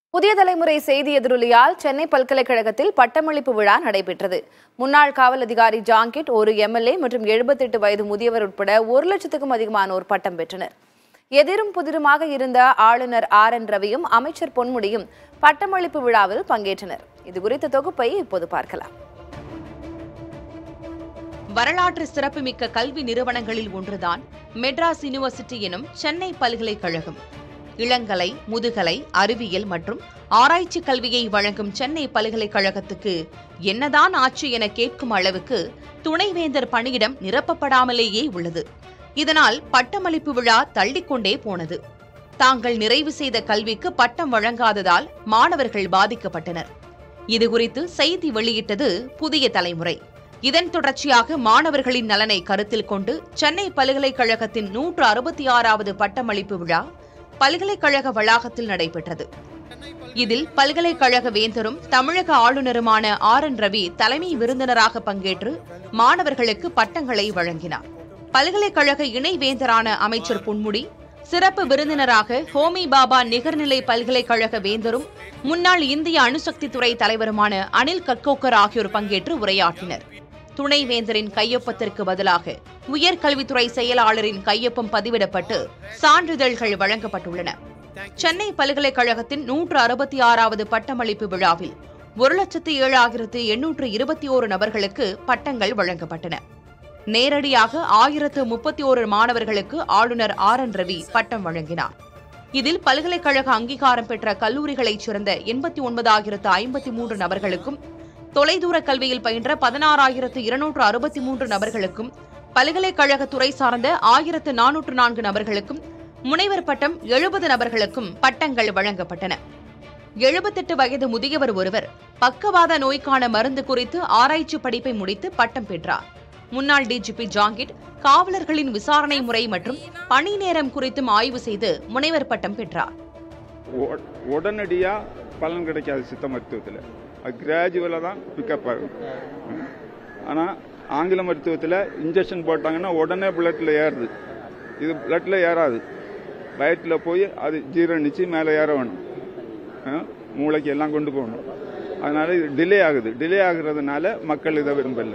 புதிய தலைமுறை செய்தி எதிரொலியால் சென்னை பல்கலைக்கழகத்தில் பட்டமளிப்பு விழா நடைபெற்றது. முன்னாள் காவல் அதிகாரி ஜாங்கிட், ஒரு எம்எல்ஏ மற்றும் 78 வயது முதியவர் உட்பட 1 லட்சத்துக்கும் அதிகமானோர் பட்டம் பெற்றனர். எதிரும் புதிருமாக இருந்த ஆளுநர் RN ரவியும் அமைச்சர் பொன்முடியும் பட்டமளிப்பு விழாவில் பங்கேற்றனர். இதுகுறித்த தொகுப்பை இப்போது பார்க்கலாம். வரலாற்று சிறப்புமிக்க கல்வி நிறுவனங்களில் ஒன்றுதான் மெட்ராஸ் யூனிவர்சிட்டி எனும் சென்னை பல்கலைக்கழகம். இளங்கலை, முதுகலை, அறிவியல் மற்றும் ஆராய்ச்சி கல்வியை வழங்கும் சென்னை பல்கலைக்கழகத்துக்கு என்னதான் ஆச்சு என கேட்கும் அளவுக்கு துணைவேந்தர் பணியிடம் நிரப்பப்படாமலேயே உள்ளது. இதனால் பட்டமளிப்பு விழா தள்ளிக்கொண்டே போனது. தாங்கள் நிறைவு செய்த கல்விக்கு பட்டம் வழங்காததால் மாணவர்கள் பாதிக்கப்பட்டனர். இதுகுறித்து செய்தி வெளியிட்டது புதிய தலைமுறை. இதன் தொடர்ச்சியாக மாணவர்களின் நலனை கருத்தில் கொண்டு சென்னை பல்கலைக்கழகத்தின் 166வது பட்டமளிப்பு விழா பல்கலைக்கழக வளாகத்தில் நடைபெற்றது. இதில் பல்கலைக்கழக வேந்தரும் தமிழக ஆளுநருமான RN ரவி தலைமை விருந்தினராக பங்கேற்று மாணவர்களுக்கு பட்டங்களை வழங்கினார். பல்கலைக்கழக இணை வேந்தரான அமைச்சர் பொன்முடி, சிறப்பு விருந்தினராக ஹோமி பாபா நிகர்நிலை பல்கலைக்கழக வேந்தரும் முன்னாள் இந்திய அணுசக்தி துறை தலைவருமான அனில் கட்கோக்கர் ஆகியோர் பங்கேற்று உரையாற்றினர். துணைவேந்தரின் கையொப்பத்திற்கு பதிலாக உயர்கல்வித்துறை செயலாளரின் கையொப்பம் பதிவிடப்பட்டு சான்றிதழ்கள் வழங்கப்பட்டுள்ளன. சென்னை பல்கலைக்கழகத்தின் 166வது பட்டமளிப்பு விழாவில் 1,07,821 நபர்களுக்கு பட்டங்கள் வழங்கப்பட்டன. நேரடியாக 1031 மாணவர்களுக்கு ஆளுநர் RN ரவி பட்டம் வழங்கினார். இதில் பல்கலைக்கழக அங்கீகாரம் பெற்ற கல்லூரிகளைச் சேர்ந்த 89,053 நபர்களுக்கும், தொலைதூர கல்வியில் பயின்ற 16,263 நபர்களுக்கும், பல்கலைக்கழக துறை சார்ந்த 1,404 நபர்களுக்கும், முனைவர் பட்டம் 70 நபர்களுக்கும் பட்டங்கள் வழங்கப்பட்டன. 78 வயது முதியவர் ஒருவர் பக்கவாத நோய்க்கான மருந்து குறித்து ஆராய்ச்சி படிப்பை முடித்து பட்டம் பெற்றார். முன்னாள் DGP ஜாங்கிட் காவலர்களின் விசாரணை முறை மற்றும் பணி நேரம் குறித்தும் ஆய்வு செய்து முனைவர் பட்டம் பெற்றார். உடனடியா பலன் கிடைக்காது சித்த மருத்துவத்தில், கிராஜுவலாக தான் பிக்கப் ஆகும். ஆனால் ஆங்கில மருத்துவத்தில் இன்ஜெக்ஷன் போட்டாங்கன்னா உடனே பிளட்டில் ஏறுது. இது பிளட்டில் ஏறாது, வயிற்றில் போய் அது ஜீரணிச்சு மேலே ஏற வேணும், மூளைக்கு எல்லாம் கொண்டு போகணும். அதனால இது டிலே ஆகுது. டிலே ஆகுறதுனால மக்கள் இதை விரும்பல.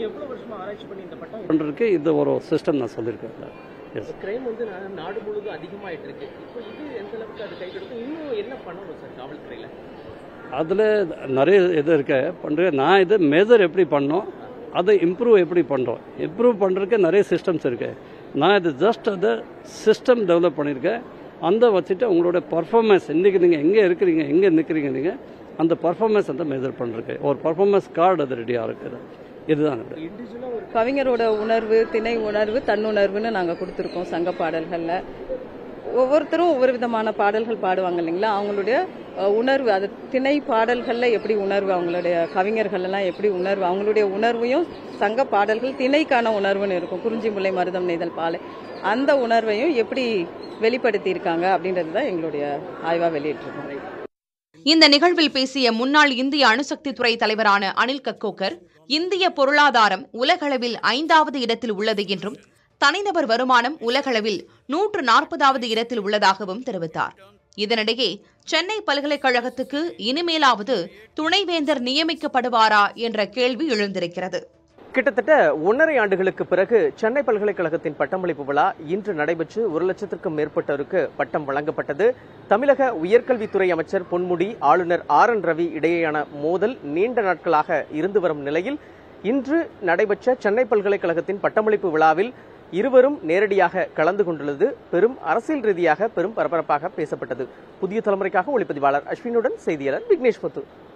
இது ஒரு சிஸ்டம் நான் சொல்லியிருக்கேன். கிரைம் வந்து நாடு முழுவதும் அதிகமாயிட்டு இருக்கு. இப்போ இது எந்த அளவுக்கு அது கை கொடுக்கும்? இன்னும் என்ன பண்ணணும் சார் காவல்துறையில்? அதில் நிறைய இது இருக்கு பண்ணுறேன். நான் இது மேஜர் எப்படி பண்ணோம், அதை இம்ப்ரூவ் எப்படி பண்ணுறோம், இம்ப்ரூவ் பண்ணுறதுக்கு நிறைய சிஸ்டம்ஸ் இருக்கு. நான் இது ஜஸ்ட் அதை சிஸ்டம் டெவலப் பண்ணியிருக்கேன். அந்த வச்சுட்டு உங்களோட பர்ஃபார்மன்ஸ், இன்றைக்கி நீங்கள் எங்கே இருக்கிறீங்க, எங்கே நிற்கிறீங்க, நீங்கள் அந்த பர்ஃபார்மன்ஸ் அந்த மெஜர் பண்ணுறதுக்கு ஒரு பர்ஃபார்மன்ஸ் கார்டு அது ரெடியாக இருக்குது. இதுதான் கவிஞரோட உணர்வு, திணை உணர்வு, தன்னுணர்வுன்னு நாங்கள் கொடுத்துருக்கோம். சங்க பாடல்களில் ஒவ்வொருத்தரும் ஒவ்வொரு விதமான பாடல்கள் பாடுவாங்க இல்லைங்களா, அவங்களுடைய உணர்வு, அது திணை பாடல்களில் எப்படி உணர்வு, அவங்களுடைய கவிஞர்கள்லாம் எப்படி உணர்வு, அவங்களுடைய உணர்வையும் சங்க பாடல்கள் திணைக்கான உணர்வுன்னு இருக்கும். குறிஞ்சி முல்லை மருதம் நெய்தல் பாலை, அந்த உணர்வையும் எப்படி வெளிப்படுத்தியிருக்காங்க அப்படின்றது தான் எங்களுடைய ஆய்வாக வெளியிட்டிருக்கோம். இந்த நிகழ்வில் பேசிய முன்னாள் இந்திய அணுசக்தி துறை தலைவரான அனில் கட்கோக்கர், இந்திய பொருளாதாரம் உலகளவில் 5வது இடத்தில் உள்ளது என்றும், தனிநபர் வருமானம் உலகளவில் 140வது இடத்தில் உள்ளதாகவும் தெரிவித்தார். இதனிடையே சென்னை பல்கலைக்கழகத்துக்கு இனிமேலாவது துணைவேந்தர் நியமிக்கப்படுவாரா என்ற கேள்வி எழுந்திருக்கிறது. கிட்டத்தட்ட 1.5 ஆண்டுகளுக்கு பிறகு சென்னை பல்கலைக்கழகத்தின் பட்டமளிப்பு விழா இன்று நடைபெற்று 1 லட்சத்திற்கும் மேற்பட்டோருக்கு பட்டம் வழங்கப்பட்டது. தமிழக உயர்கல்வித்துறை அமைச்சர் பொன்முடி, ஆளுநர் RN ரவி இடையேயான மோதல் நீண்ட நாட்களாக இருந்து வரும் நிலையில் இன்று நடைபெற்ற சென்னை பல்கலைக்கழகத்தின் பட்டமளிப்பு விழாவில் இருவரும் நேரடியாக கலந்து கொண்டுள்ளது பெரும் அரசியல் ரீதியாக பெரும் பரபரப்பாக பேசப்பட்டது. புதிய தலைமுறைக்காக ஒளிப்பதிவாளர் அஸ்வினுடன் செய்தியாளர் விக்னேஷ் முத்து.